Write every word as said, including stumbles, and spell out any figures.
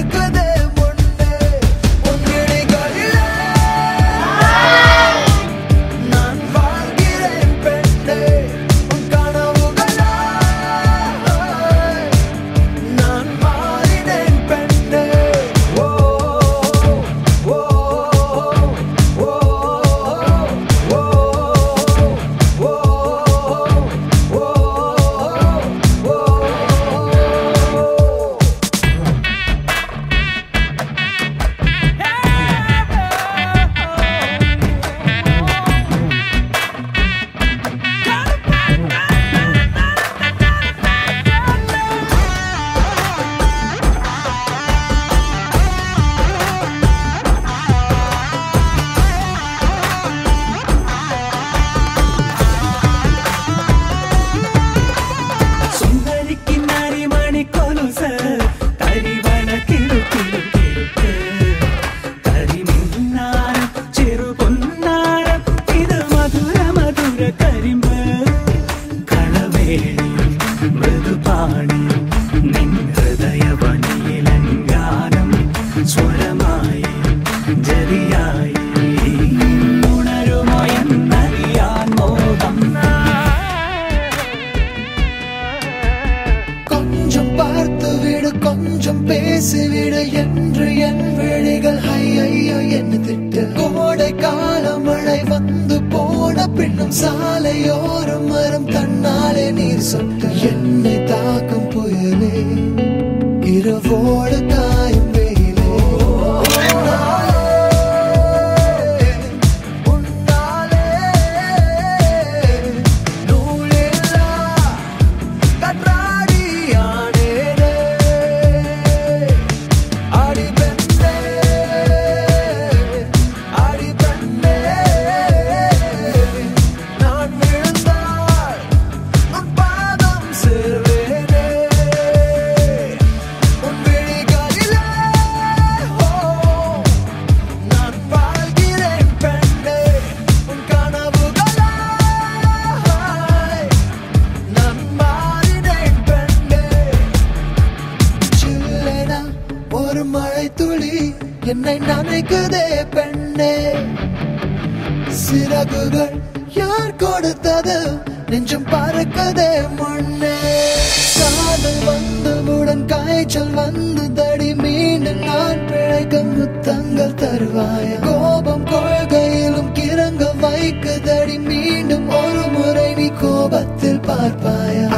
பறக்குதே முன்னே உன் விழிகளிலே நான் வாழ்கிறேன் பெண்ணே உன் கனவுகளா நான் மாறினேன் பெண்ணே ஓ ஓ ஓ ஓ சுந்தரிக்கு நரிமணி கொலுச கரிவள கிடு கிடு கிடுக்கு கரிமின்னாரம் சிறு பொன்னாரம் இது மதுர மதுர கரிம்பு களவேணி மிருதுபாணி நின் ഹൃദയവനിയിലങ്കാനം സ്വരമായി ജതിയായി ഉണരുമോ എന്നറിയാൻ മോഹം கொஞ்சம் பார்த்து விடு கொஞ்சம் பேசிவிடு என்று என் விழிகள் ஐயோ என்ன திட்டு கோடை கால மழை வந்து போன பின்னும் சாலையோரம் மரம் தன்னாலே நீர் சொட்டு என்னை தாக்கும் புயலே இரவோடு காயும் வெயிலே உன்னாலே நூலில்லா கற்றாடியானேனே அடி பெண்ணே அடி பெண்ணே நான் விழுந்தால் உன் பாதம் சேர்வேனே உன் விழிகளிலே ஓ நான் வாழ்கிறேன் பெண்ணே உன் கனவுகளாய் நான் மாறினேன் பெண்ணே சில்லென ஒரு மழை துளி என்னை நனைக்குதே பெண்ணே சிறகுகள் யார் கொடுத்தது நெஞ்சம் பறக்குதே முன்னே காதல் வந்தவுடன் காய்ச்சல் வந்து தடி மீண்டும் நான் பிழைக்க முத்தங்கள் தருவாய கோபம் கொள்கையிலும் கிறங்க வைக்குதடி மீண்டும் ஒரு முறை நீ கோபத்தில் பார்ப்பாயா